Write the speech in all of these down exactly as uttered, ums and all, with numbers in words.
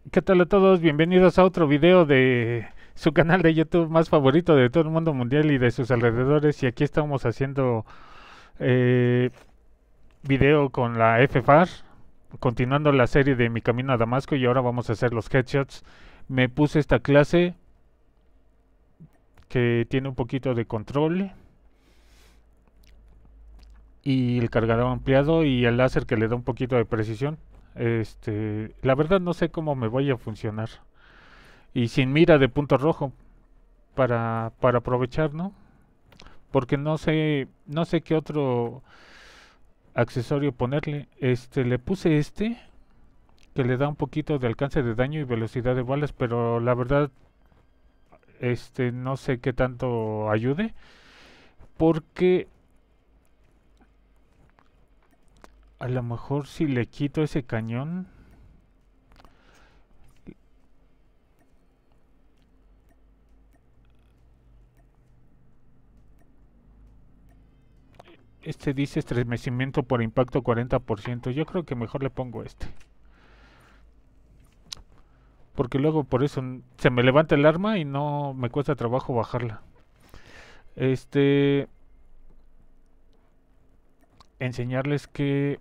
¿Qué tal a todos? Bienvenidos a otro video de su canal de YouTube más favorito de todo el mundo mundial y de sus alrededores. Y aquí estamos haciendo eh, video con la F F A R, continuando la serie de Mi Camino a Damasco y ahora vamos a hacer los headshots. Me puse esta clase que tiene un poquito de control y el cargador ampliado y el láser que le da un poquito de precisión. Este, la verdad no sé cómo me vaya a funcionar. Y sin mira de punto rojo, para, para aprovechar, ¿no? Porque no sé, no sé qué otro accesorio ponerle. Este, le puse este que le da un poquito de alcance de daño y velocidad de balas, pero la verdad, este, no sé qué tanto ayude, porque a lo mejor si le quito ese cañón, este dice estremecimiento por impacto cuarenta por ciento. Yo creo que mejor le pongo este, porque luego por eso se me levanta el arma y no me cuesta trabajo bajarla. Este, enseñarles que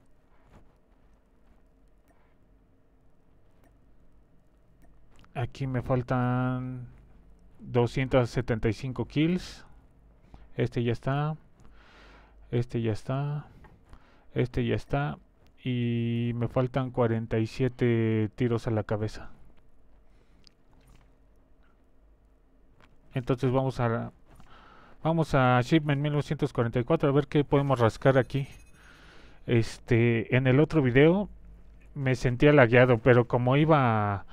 aquí me faltan doscientos setenta y cinco kills. Este ya está, este ya está, este ya está. Y me faltan cuarenta y siete tiros a la cabeza. Entonces vamos a vamos a Shipment mil novecientos cuarenta y cuatro a ver qué podemos rascar aquí. Este, en el otro video me sentía lagueado, pero como iba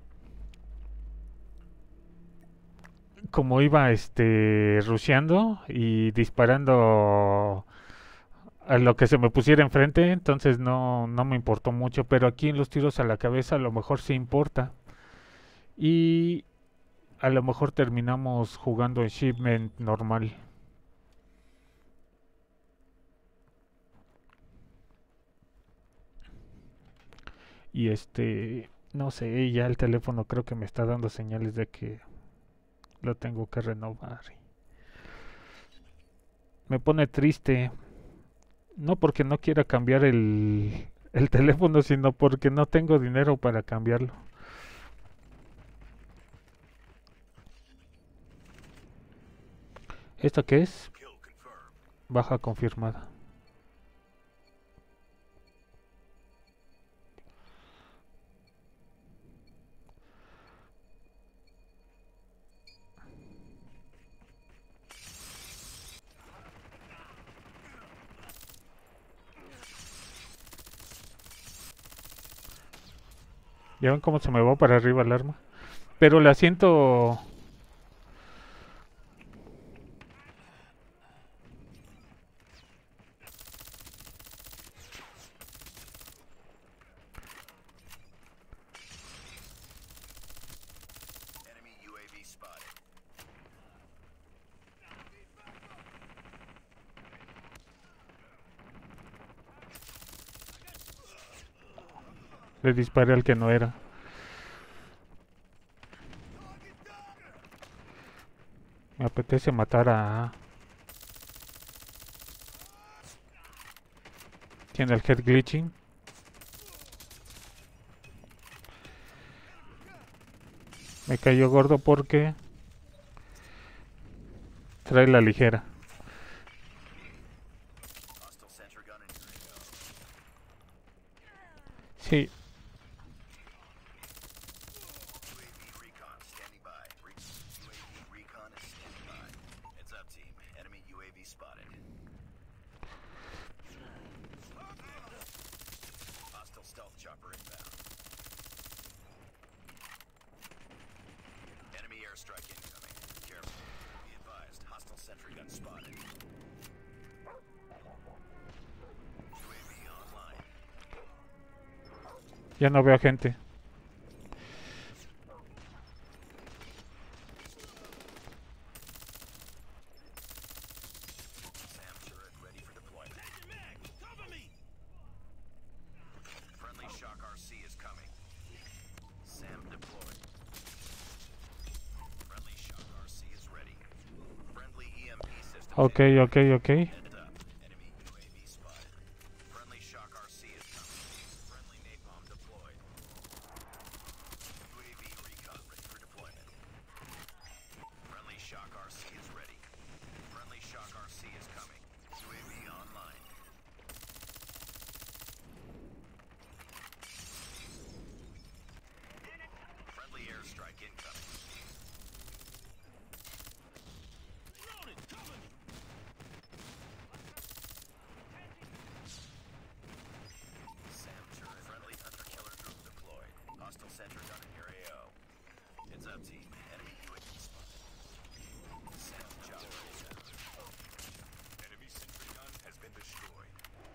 como iba este rusheando y disparando a lo que se me pusiera enfrente, entonces no, no me importó mucho, pero aquí en los tiros a la cabeza a lo mejor sí importa. Y a lo mejor terminamos jugando en shipment normal. Y este, no sé, ya el teléfono creo que me está dando señales de que lo tengo que renovar. Me pone triste, no porque no quiera cambiar el, el teléfono, sino porque no tengo dinero para cambiarlo. ¿Esto qué es? Baja confirmada. ¿Ya ven cómo se me va para arriba el arma? Pero la siento. Le disparé al que no era. Me apetece matar a... Tiene el head glitching. Me cayó gordo porque trae la ligera. Sí, ya no veo a gente. SAM deployed. Friendly Shock R C is ready. Friendly E M P system. Ok, ok, ok. Heads up. Enemy U A V spotted. Friendly Shock R C is coming. Friendly napalm deployed. U A V recon ready for deployment. Friendly Shock R C is ready. Friendly Shock R C is coming. U A V online. Friendly airstrike incoming. SAM turret. Friendly hunter killer group deployed. Hostile sentry gun in your A O. Heads up, team. Enemy U A V spotted. SAM chopper is out. Enemy sentry gun has been destroyed.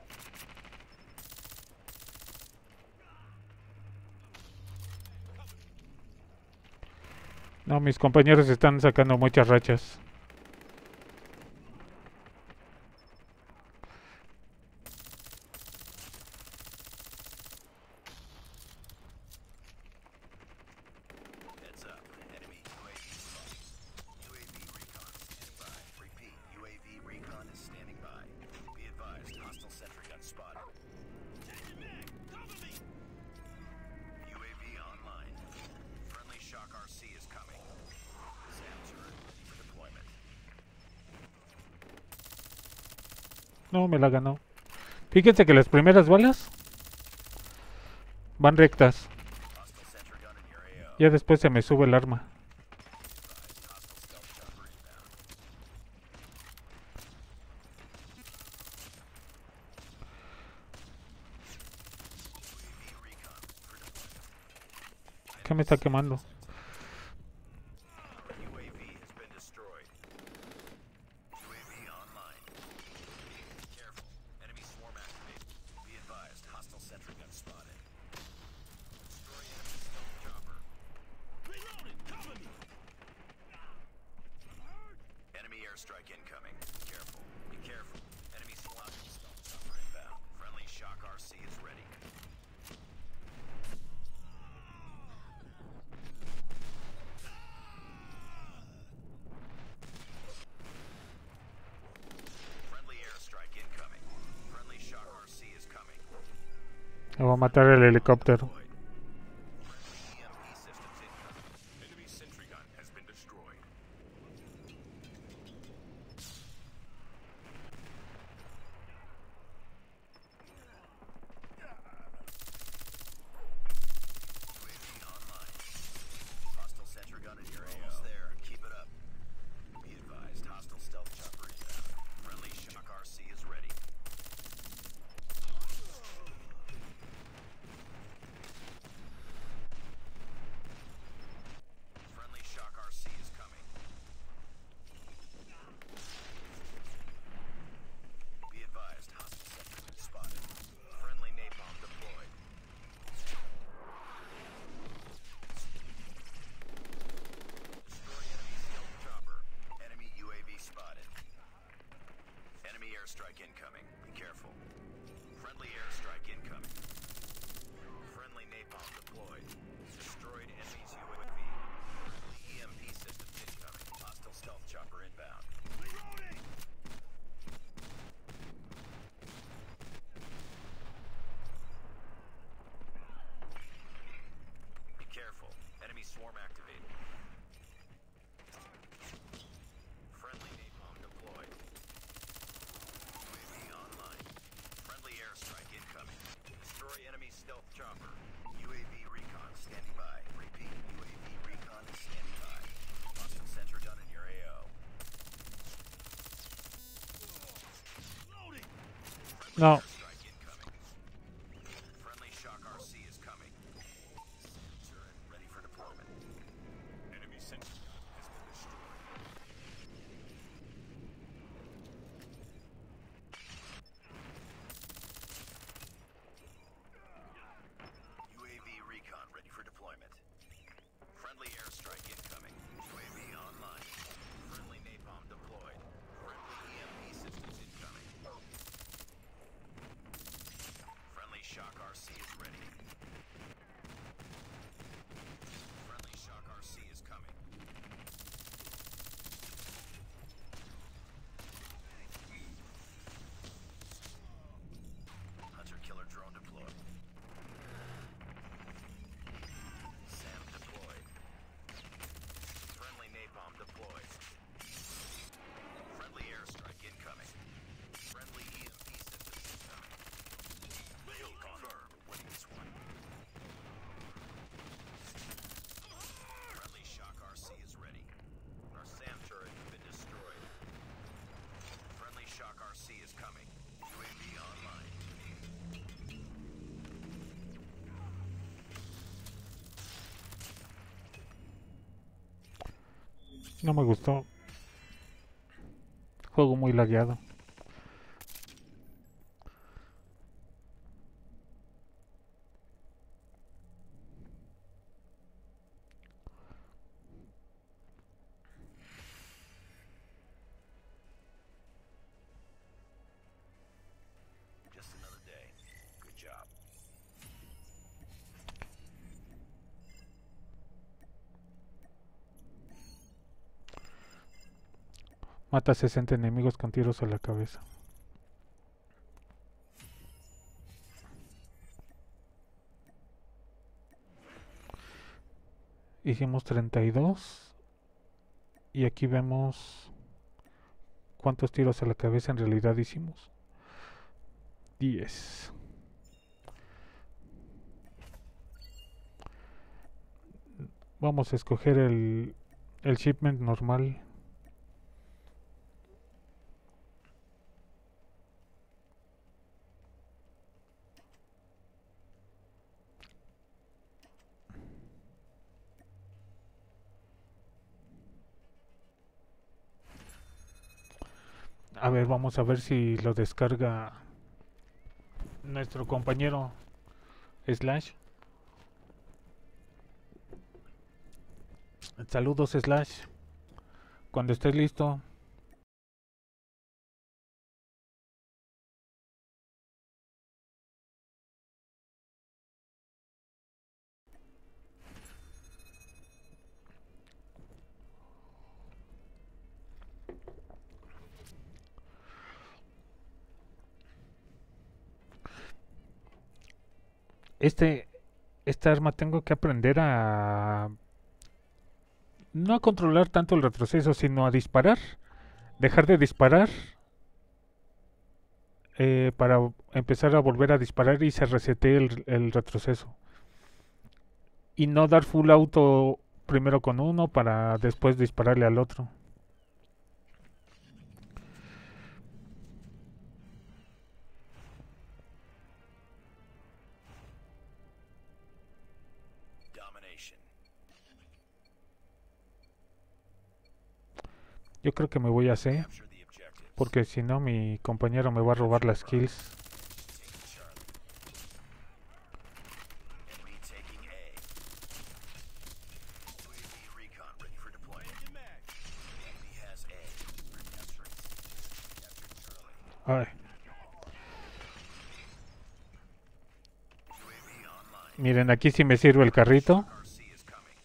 No, mis compañeros están sacando muchas rachas. Heads up. Enemy U A V spotted. U A V recon standing by. Repeat. U A V recon is standing by. Be advised. Hostile sentry gun spotted. U A V online. Friendly Shock R C is coming. SAM turret ready for deployment. No, me la ganó. Fíjense que las primeras balas van rectas. Hostile sentry gun in your A O. Ya después se me sube el arma. Advised. Hostile stealth chopper inbound. U A V recon for deployment. ¿Qué me está quemando? U A V has been destroyed. U A V online. Careful. Enemy swarm activated. Be advised. Hostile sentry gun spotted. Destroy enemy stealth chopper. Reloading. Cover me. Enemy airstrike incoming. Careful. Be careful. Enemy SWAT stealth chopper inbound. Friendly Shock R C is ready. Friendly airstrike incoming. Friendly Shock R C is coming. Me va a matar el helicóptero. Friendly E M P systems incoming. Enemy sentry gun has been destroyed. U A V online. Hostile sentry gun in your A O. Almost there. Keep it up. Be advised. Hostile stealth chopper inbound. Friendly Shock R C is ready. Friendly Shock R C is coming. Be advised. Hostile sentry gun spotted. Friendly napalm deployed. Destroy enemy stealth chopper. Enemy U A V spotted. Enemy airstrike incoming. Be careful. Friendly airstrike incoming. Friendly napalm deployed. Destroyed enemy's U A V. Friendly E M P systems incoming. Hostile stealth chopper inbound. Reloading! Be careful. Enemy swarm activated. Friendly napalm deployed. U A V online. Friendly airstrike incoming. Destroy enemy stealth chopper. U A V recon standing by. Repeat. U A V recon is standing by. Hostile sentry gun in your A O. Loading! Friendly No. airstrike incoming. Friendly Shock R C is coming. SAM turret ready for deployment. Enemy sentry gun has been destroyed. U A V recon ready for deployment. Friendly airstrike incoming. U A V online. Friendly napalm deployed. Friendly E M P systems incoming. Friendly Shock R C is ready. No me gustó. Juego muy lagueado. Just another day. Good job. Mata sesenta enemigos con tiros a la cabeza. Hicimos treinta y dos. Y aquí vemos cuántos tiros a la cabeza en realidad hicimos. diez. Vamos a escoger el, el shipment normal. A ver, vamos a ver si lo descarga nuestro compañero Slash. Saludos, Slash. Cuando estés listo. Este, esta arma tengo que aprender a no a controlar tanto el retroceso, sino a disparar. Dejar de disparar eh, para empezar a volver a disparar y se resete el, el retroceso. Y no dar full auto primero con uno para después dispararle al otro. Domination. Yo creo que me voy a C, Capture the objectives. porque si no mi compañero me va a robar las kills. Taking Charlie. Enemy taking A. U A V recon ready for deployment. Enemy has A. We're capturing C. Captured Charlie. Ay, U A V online. miren, aquí sí me sirve el carrito. R C is coming.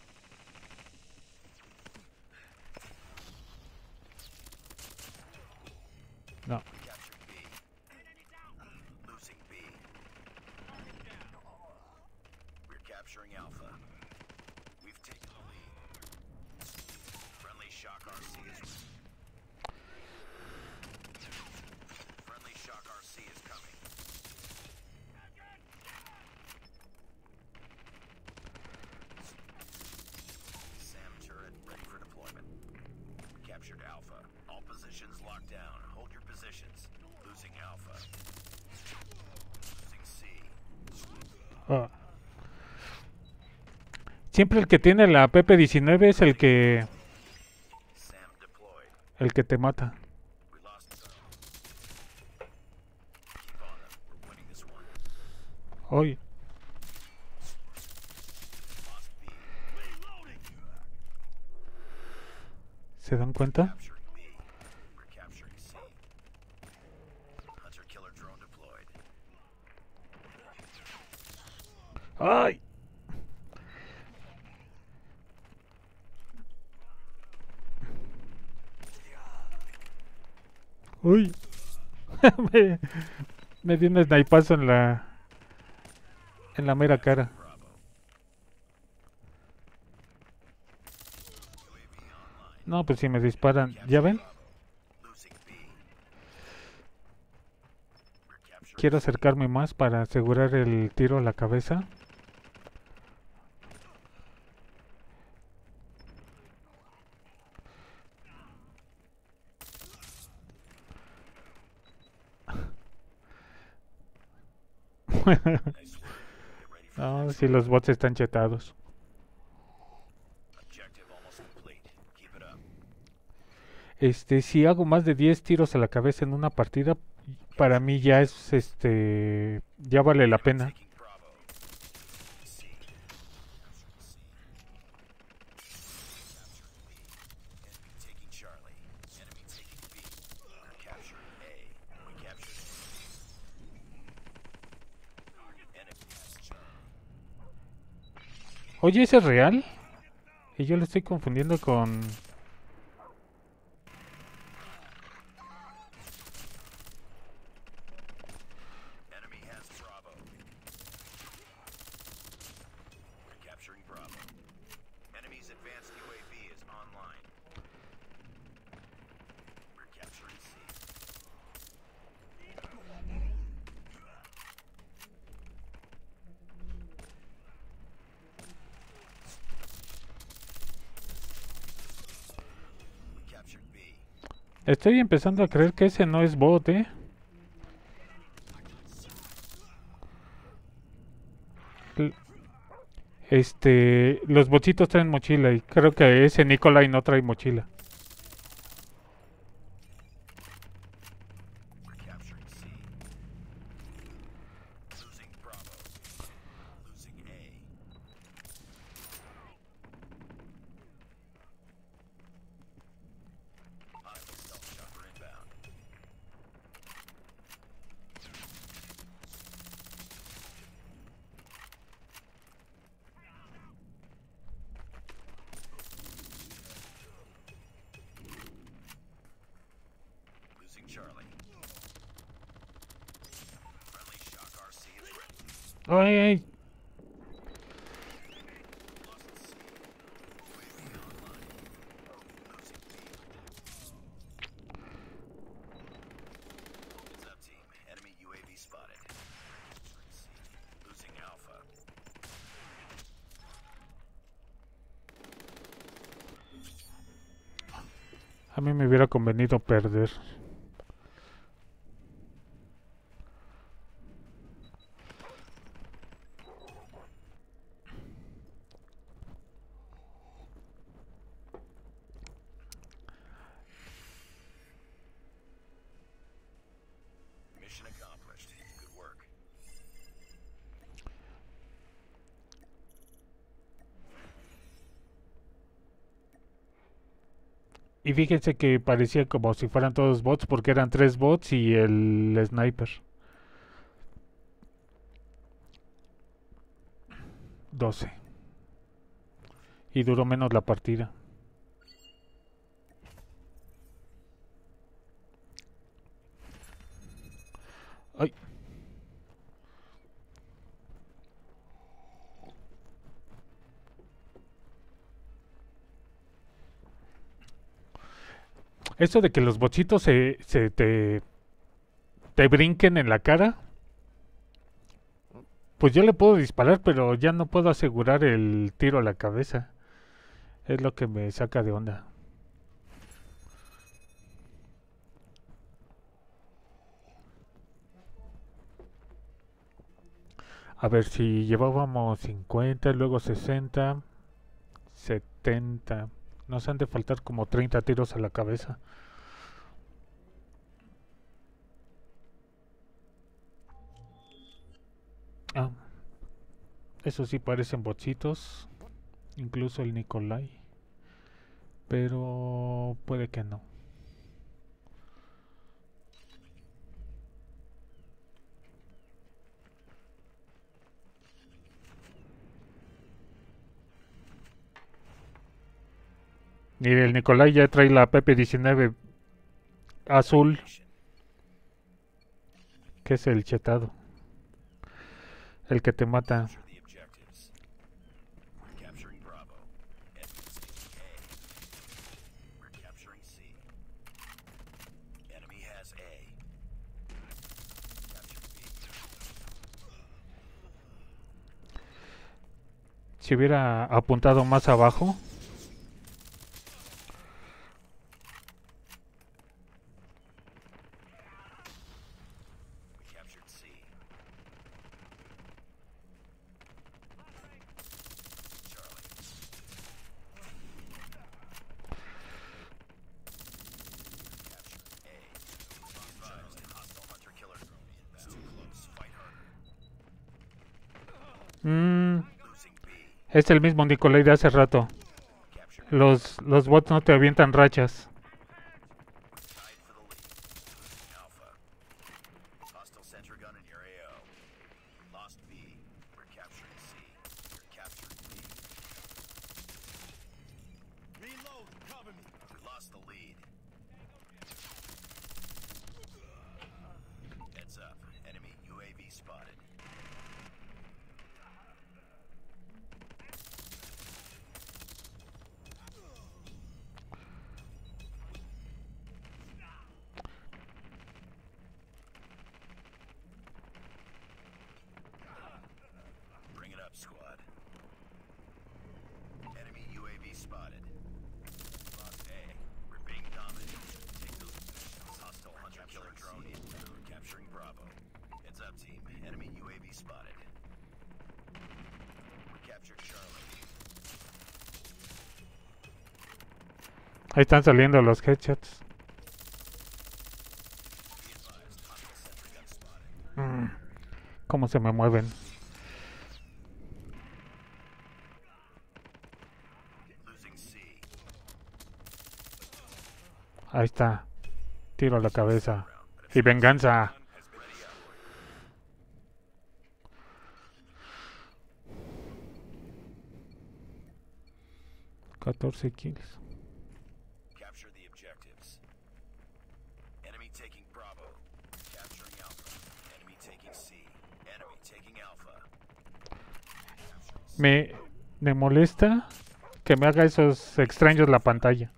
No, Captured B. Losing B. We're capturing Alpha. We've taken the lead. Friendly Shock R C is Friendly Shock R C is coming. SAM turret ready for deployment. Captured Alpha. All positions locked down. Hold your positions. Losing Alpha. Losing C. ah. Siempre el que tiene la P P diecinueve es el que SAM deployed. el que te mata. We lost Keep on them. We're winning this one. Hoy Lost B. ¿se dan cuenta? Capturing B. We're capturing C. Hunter killer drone deployed. ¡Ay! ¡Uy! me, me dio un snipazo en la en la mera cara. Bravo. U A V online. No, pues si me disparan, ¿ya ven? Losing B. We're capturing Quiero acercarme más para asegurar el tiro a la cabeza. Nice work. Get ready for the No, next si los bots están chetados. objective almost complete. Keep it up. Este, si hago más de diez tiros a la cabeza en una partida, para mí ya es, este, ya vale la pena. Taking Bravo. C. C. Enemy taking Charlie. Enemy taking B. We're capturing A. We captured A. Enemy has Charlie. Oye, ¿ese es real? Y yo lo estoy confundiendo con... Enemy has Bravo. We're capturing Bravo. Enemy's advanced U A V is online. We're capturing C. We captured B. Estoy empezando a creer que ese no es bot, ¿eh? L- Este, los botitos traen mochila y creo que ese Nikolai no trae mochila. We're capturing C. Losing Bravo. Losing A. Hostile stealth chopper inbound. Losing Charlie. Friendly Shock R C is ready. Ay, ay, Lost C. U A V online. Losing B. Heads up, team. Enemy U A V spotted. Capturing C. Losing Alpha. a mí me hubiera convenido perder. Mission accomplished. Good work. Y fíjense que parecía como si fueran todos bots porque eran tres bots y el sniper. doce. Y duró menos la partida. Ay. Esto de que los bochitos se, se te, te brinquen en la cara, pues yo le puedo disparar, pero ya no puedo asegurar el tiro a la cabeza. Es lo que me saca de onda. A ver, si llevábamos cincuenta, luego sesenta, setenta. Nos han de faltar como treinta tiros a la cabeza. Ah, eso sí parecen bochitos. Incluso el Nikolai. Pero puede que no. Mire, el Nikolai ya trae la P P diecinueve azul, Nation. que es el chetado. El que te mata. Capture the objectives. We're capturing Bravo. Enemy's taking A. We're capturing C. Enemy has A. Captured B. Si hubiera apuntado más abajo. We captured C. Charlie. Es el mismo Nicolai de hace rato. Capture Los, los bots no te avientan rachas. tied for the lead. Losing Alpha. Hostile sentry gun in your A O. Lost B. We're capturing C. You're capturing B. Reload. Cover me. We lost the lead. Heads up. Enemy U A V spotted. Bring it up, squad. Enemy U A V spotted. Lost A. We're being dominated. Take those positions. Hostile hunter killer drone inbound. Capturing Bravo. Heads up, team. Enemy U A V spotted. We captured Charlie. Ahí están saliendo los headshots. Be advised. Hostile sentry gun spotted. Mm, cómo se me mueven. Losing C. Ahí está. Tiro a la cabeza. Y venganza. Ready up. catorce kills. Capture the objectives. Enemy taking Bravo. Capturing Alpha. Enemy taking C. Enemy taking Alpha. Me, me molesta que me haga esos extraños la pantalla.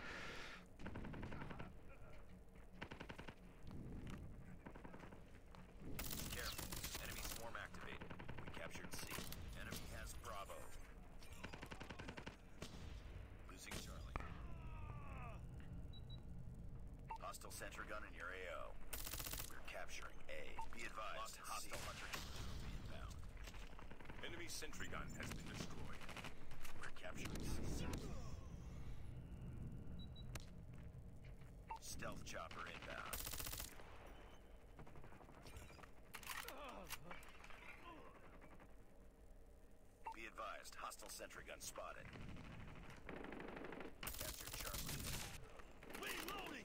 Careful. Enemy swarm activated. We captured C. Enemy has Bravo. Losing Charlie. Hostile sentry gun in your A O. We're capturing A. Be advised. Hostile hunter inbound. Enemy sentry gun has been destroyed. We're capturing C. Stealth chopper inbound. Be advised, hostile sentry gun spotted. Captured Charlie. Reloading!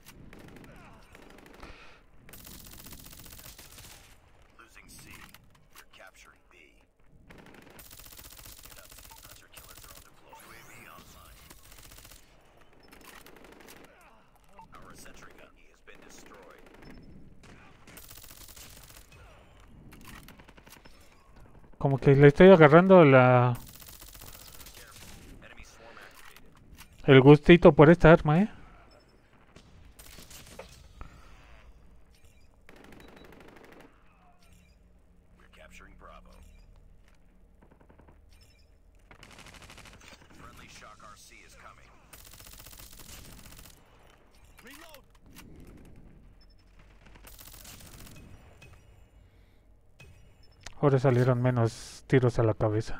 Losing C. We're capturing B. Get up. Hunter killer drone deployed. U A V online. Our sentry gun has been destroyed. Como que le estoy agarrando la, Careful. Enemy swarm activated. el gustito por esta arma, eh. We're capturing Bravo. Friendly Shock R C is coming. Reload! Ahora salieron menos tiros a la cabeza.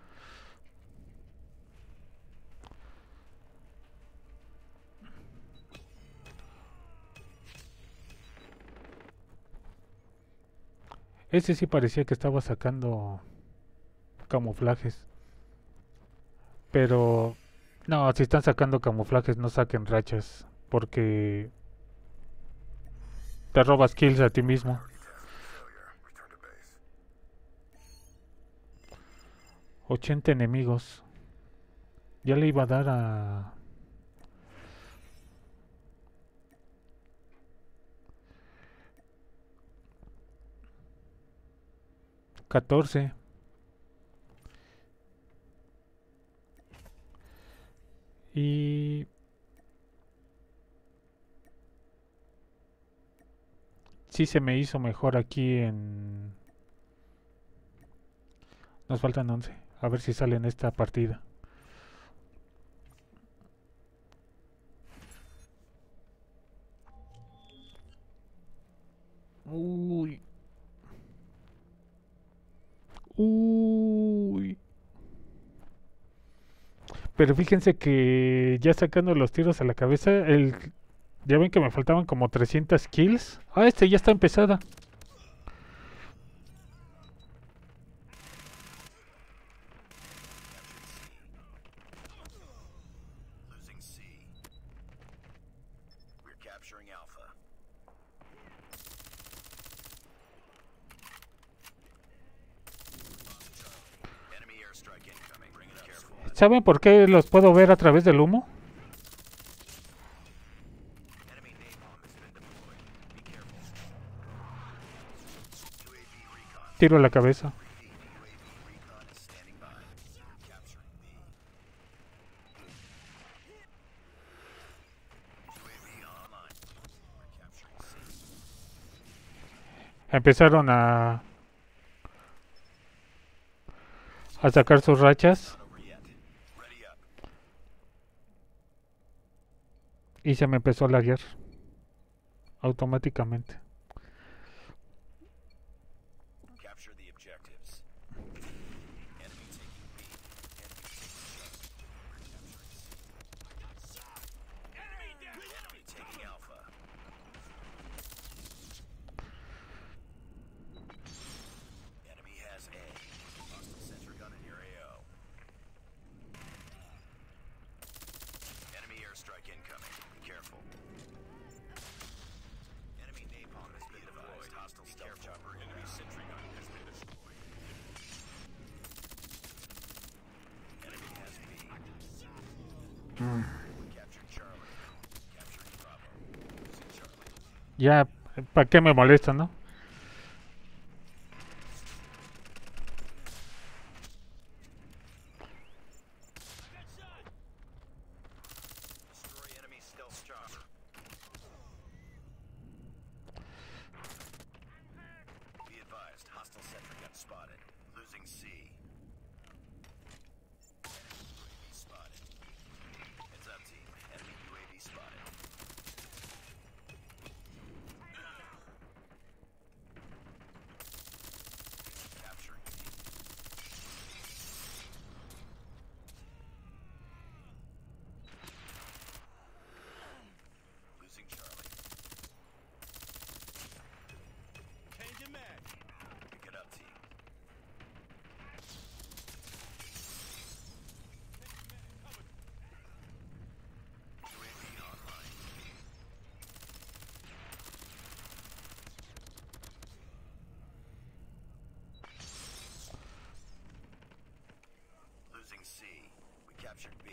Ese sí parecía que estaba sacando camuflajes. Pero no, si están sacando camuflajes no saquen rachas. Porque te robas kills a ti mismo. ochenta enemigos. Ya le iba a dar a... catorce. Y... sí se me hizo mejor aquí en... Nos faltan once. A ver si sale en esta partida. Uy. Uy. Pero fíjense que ya sacando los tiros a la cabeza, el ya ven que me faltaban como trescientas kills. Ah, este ya está empezada. Alpha. Enemy airstrike incoming. Bring it up. Careful. ¿Saben por qué los puedo ver a través del humo? Enemy napalm has been deployed. Be careful. U A V recon. Tiro a la cabeza. Repeat, U A V recon is standing by. Capturing B. U A V online. We're capturing C. Empezaron a, a sacar sus rachas Not over yet. Ready up. y se me empezó a laguear automáticamente. Capture the objectives. Enemy taking B. Enemy taking C. We're capturing C. Enemy taking Alpha. Enemy has A. Hostile sentry gun in your A O. Enemy airstrike incoming. Be careful. Enemy napalm has been devised. Hostile stealth chopper. Enemy sentry gun has been destroyed. Enemy has B. We captured Charlie. Capturing Bravo. Losing Charlie. Ya, ¿para qué me molesta, no? Destroy enemy stealth chopper. Be advised, hostile sentry gun spotted. Losing C. Enemy U A V spotted. Heads up, team. Enemy U A V spotted. Capturing B. Losing Charlie. Changing mag. Pick it up, team. U A V online. Losing C. We captured B.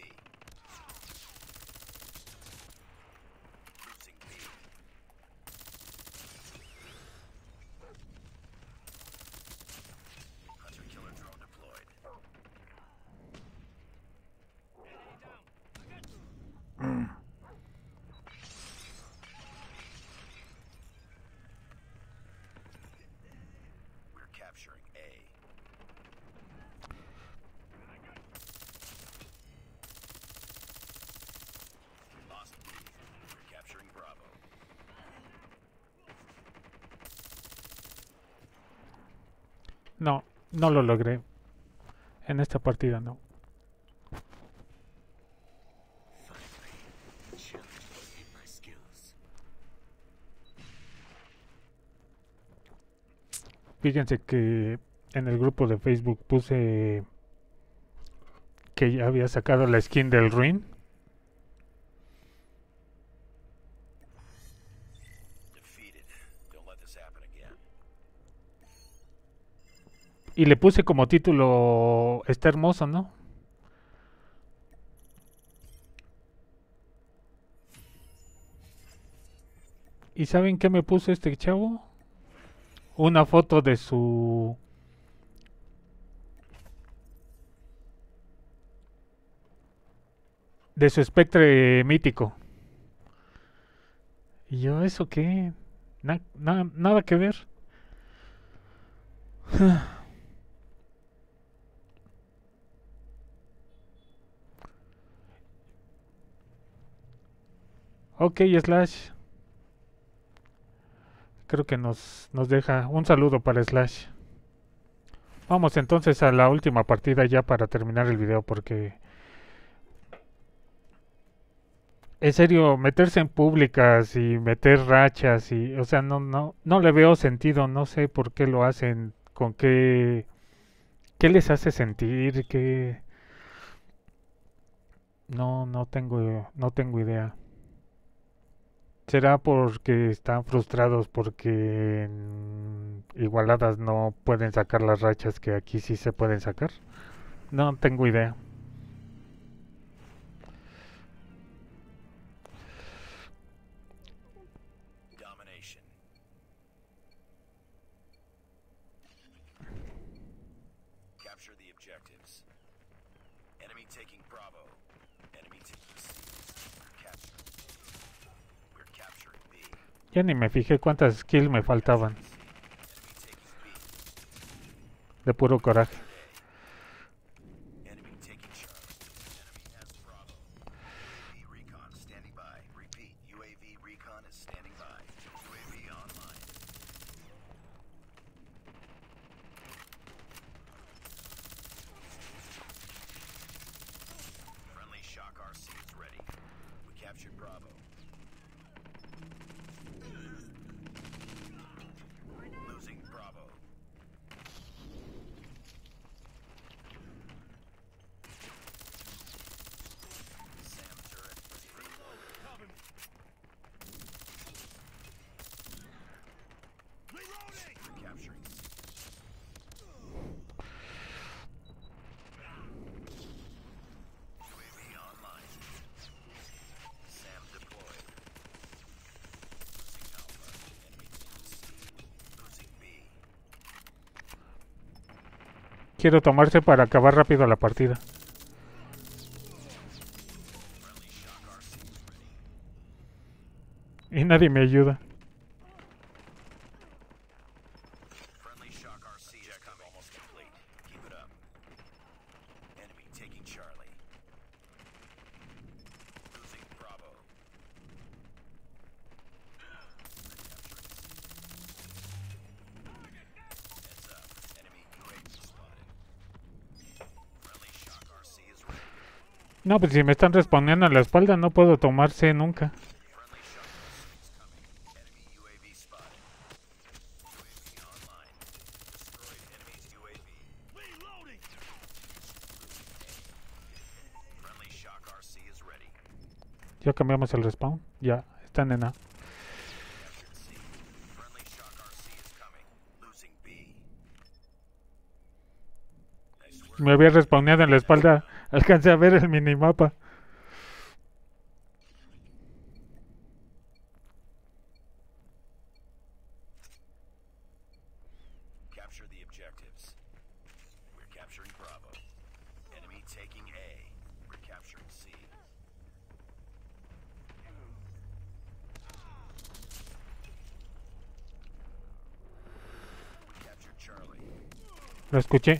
Losing B. Hunter killer drone deployed. We're capturing A. Lost B. We're capturing Bravo. No, no lo logré. En esta partida no. Fíjense que en el grupo de Facebook puse que ya había sacado la skin del Ruin. Defeated. Don't let this happen again. Y le puse como título, está hermoso, ¿no? ¿Y saben qué me puso este chavo? Una foto de su... de su espectre mítico. Y yo, ¿eso qué? Na- na- nada que ver. Ok, Slash. Creo que nos, nos deja un saludo para Slash. Vamos entonces a la última partida ya para terminar el video porque... En serio, meterse en públicas y meter rachas y... O sea, no, no, no le veo sentido, no sé por qué lo hacen, con qué... ¿Qué les hace sentir? ¿Qué...? No, no tengo, no tengo idea. Será porque están frustrados porque en Igualadas no pueden sacar las rachas que aquí sí se pueden sacar. No tengo idea. Domination. Capture the objectives. Enemy taking Bravo. Enemy taking C. We're capturing. We're capturing B. Ya ni me fijé cuántas kills me faltaban. C. Enemy taking B. De puro coraje. Enemy taking Charlie. Enemy has Bravo. U A V recon standing by. Repeat. U A V recon is standing by. U A V online. Friendly Shock R C is ready. We captured Bravo. Losing Bravo. Sam turret ready for deployment. Cover me. Reloading! We're capturing C. U A V online. Sam deployed. Losing Alpha. Enemy taking C. Losing B. Quiero tomarse para acabar rápido la partida. Friendly Shock R C is ready. Y nadie me ayuda. Friendly Shock R C is coming. Almost complete. Keep it up. Enemy taking Charlie. Losing Bravo. Heads up. Enemy U A V spotted. Friendly Shock R C is ready. No, pues si me están respondiendo en la espalda no puedo tomarse nunca. Friendly Shock R C is coming. Enemy U A V spotted. U A V online. Destroyed enemy's U A V. Reloading! Friendly Shock R C is ready. Ya cambiamos el respawn. Ya, están en A. Captured C. Friendly Shock R C is coming. Losing B. Nice work. Me había respawneado en la espalda. Alcancé a ver el minimapa. Capture the objectives. We're capturing Bravo. Enemy taking A. We're capturing C. We captured Charlie. Lo escuché.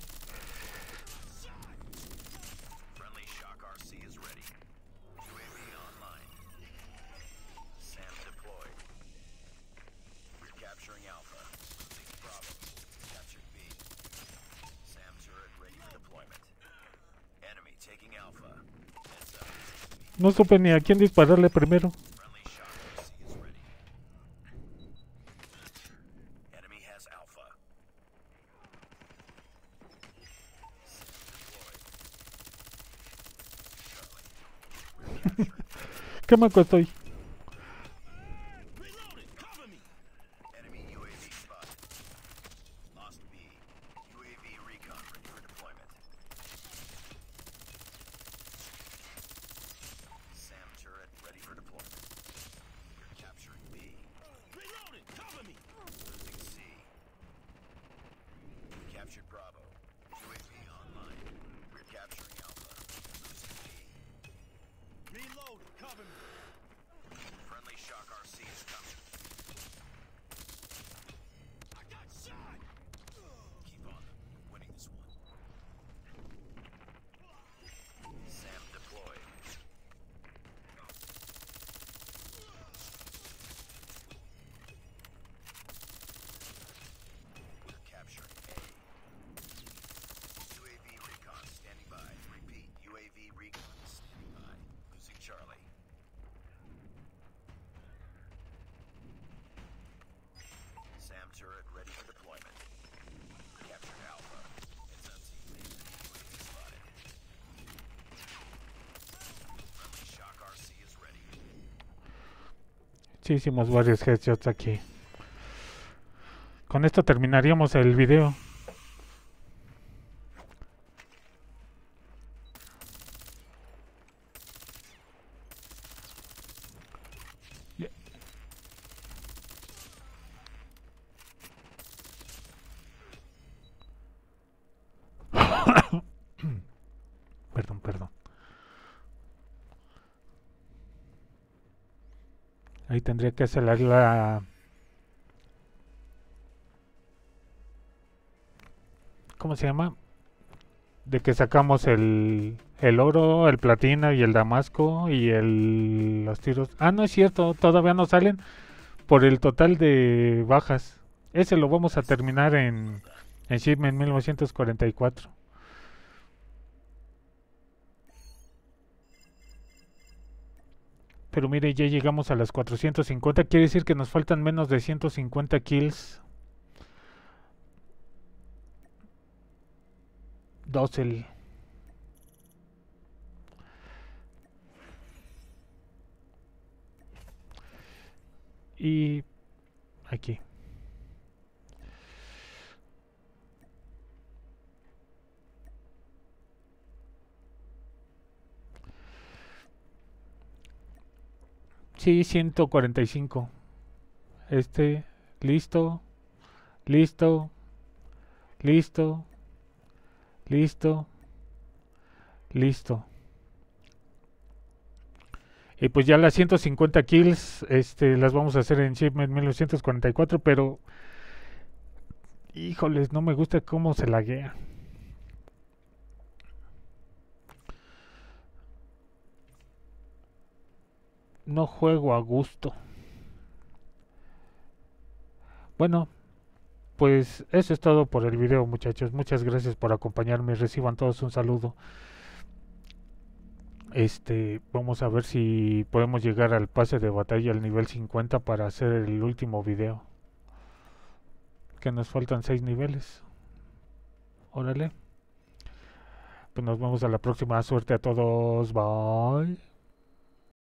Friendly Shock R C is ready. U A V online. Sam deployed. We're capturing Alpha. Losing Bravo. Captured B. Sam turret ready for deployment. Enemy taking Alpha. Heads up. No supe ni a quién dispararle primero. Friendly Shock R C is ready. Enemy has Alpha. Sam deployed. Charlie. We're capturing ¿Qué manco estoy? Reloading! Cover me! enemy U A V spotted. Lost B. U A V recon ready for deployment. Sam turret ready for deployment. We're capturing B. Reloading! Cover me! Losing C. We captured Bravo. U A V online. We're capturing Alpha. Losing B. Reloading! Cover me! Sí, hicimos varios headshots aquí. Con esto terminaríamos el video. Perdón, perdón. Ahí tendría que acelerar la... ¿Cómo se llama? De que sacamos el, el oro, el platino y el damasco y el, los tiros. Ah, no es cierto, todavía no salen por el total de bajas. Ese lo vamos a terminar en, en Shipment mil novecientos cuarenta y cuatro. Pero mire, ya llegamos a las cuatrocientos cincuenta. Quiere decir que nos faltan menos de ciento cincuenta kills. Dossel. Y aquí. Sí, ciento cuarenta y cinco. Este, listo, listo, listo, listo, listo. Y pues ya las ciento cincuenta kills este, las vamos a hacer en Shipment mil novecientos cuarenta y cuatro, pero... Híjoles, no me gusta cómo se laguea. No juego a gusto. Bueno, pues eso es todo por el video, muchachos. Muchas gracias por acompañarme. Reciban todos un saludo. Este, vamos a ver si podemos llegar al pase de batalla al nivel cincuenta para hacer el último video. Que nos faltan seis niveles. Órale. Pues nos vemos a la próxima. Suerte a todos. Bye.